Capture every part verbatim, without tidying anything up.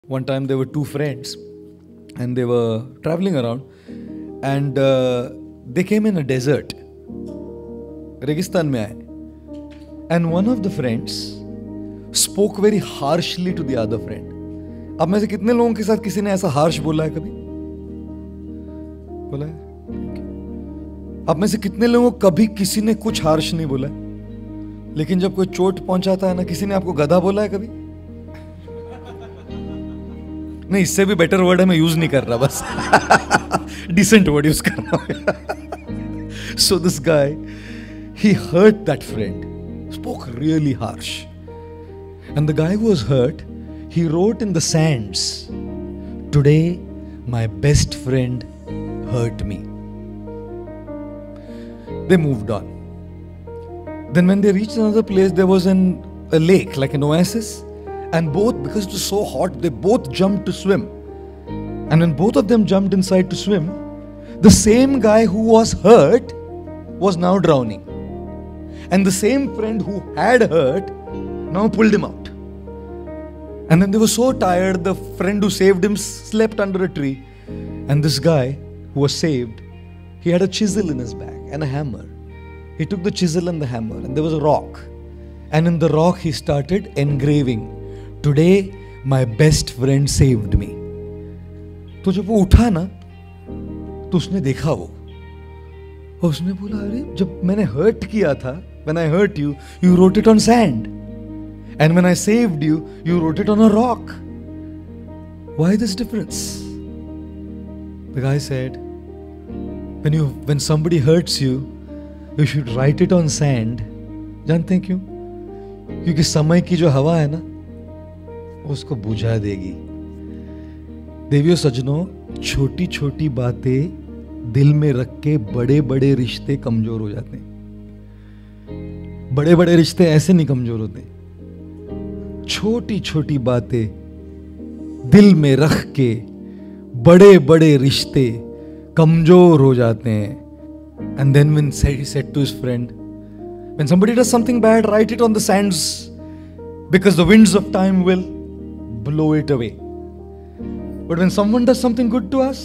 One time there were two friends and they were traveling around and uh, they came in a desert. Registan mein aaye. And one of the friends spoke very harshly to the other friend. अब में से कितने लोगों के साथ किसी ने ऐसा हार्श बोला है कभी? बोला है? अब में से कितने लोगों को कभी किसी ने कुछ हार्श नहीं बोला है? लेकिन जब कोई चोट पहुंचाता है ना, किसी ने आपको गधा बोला है कभी? नहीं, इससे भी बेटर वर्ड है, मैं यूज नहीं कर रहा, बस डिसेंट वर्ड यूज कर रहा हूं. So this guy, he hurt that friend, spoke really harsh, and the guy who was hurt, he wrote in the sands, "Today my best friend hurt me." They moved on. Then when they reached another place, there was an a lake, like an oasis. And both, because it was so hot, they both jumped to swim. And when both of them jumped inside to swim, the same guy who was hurt was now drowning. And the same friend who had hurt now pulled him out. And then they were so tired, the friend who saved him slept under a tree. And this guy who was saved, he had a chisel in his bag and a hammer. He took the chisel and the hammer, and there was a rock. And in the rock he started engraving, "Today my best friend saved me." तो जब वो उठा ना, तो उसने देखा वो, और उसने बोला, अरे जब मैंने हर्ट किया था, when I hurt you, you wrote it on sand, and when I saved you, you wrote it on a rock. Why this difference? The guy said, when you when somebody hurts you, you should write it on sand. जानते हैं क्यों? क्योंकि समय की जो हवा है ना, उसको बुझा देगी. देवियों सज्जनों, छोटी छोटी बातें दिल में रख के बड़े बड़े रिश्ते कमजोर हो जाते हैं. बड़े बड़े रिश्ते ऐसे नहीं कमजोर होते. छोटी छोटी बातें दिल में रख के बड़े बड़े रिश्ते कमजोर हो जाते हैं. And then when he said to his friend, when somebody does something bad, write it on the sands, because the winds of time will blow it away. But when someone does something good to us,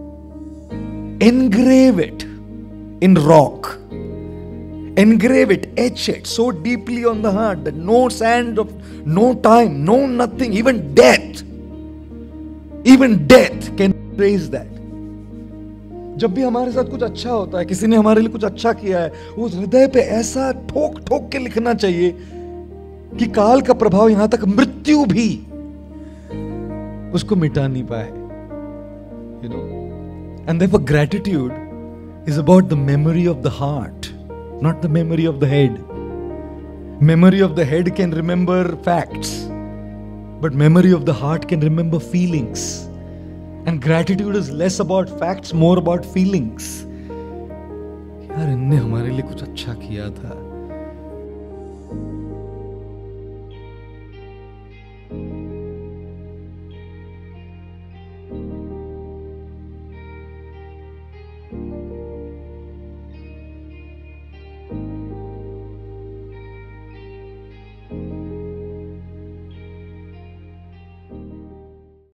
engrave it in rock. Engrave it, etch it so deeply on the heart that no sand of no time, no nothing, even death, even death can erase that. जब भी हमारे साथ कुछ अच्छा होता है, किसी ने हमारे लिए कुछ अच्छा किया है, वो हृदय पे ऐसा ठोक ठोक के लिखना चाहिए कि काल का प्रभाव यहां तक मृत्यु भी उसको मिटा नहीं पाए. You know, and therefore gratitude is about the memory of the heart, not the memory of the head. Memory of the head can remember facts, but memory of the heart can remember feelings. And gratitude is less about facts, more about feelings. यार, इनने हमारे लिए कुछ अच्छा किया था.